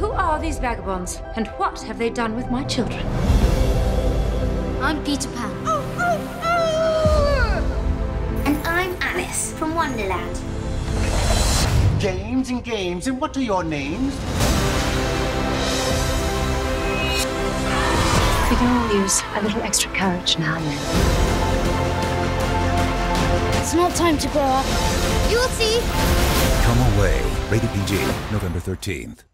Who are these vagabonds, and what have they done with my children? I'm Peter Pan. And I'm Alice from Wonderland. Games and games, and what are your names? We can all use a little extra courage now and then. It's not time to grow up. You'll see. Come Away. Rated PG. November 13th.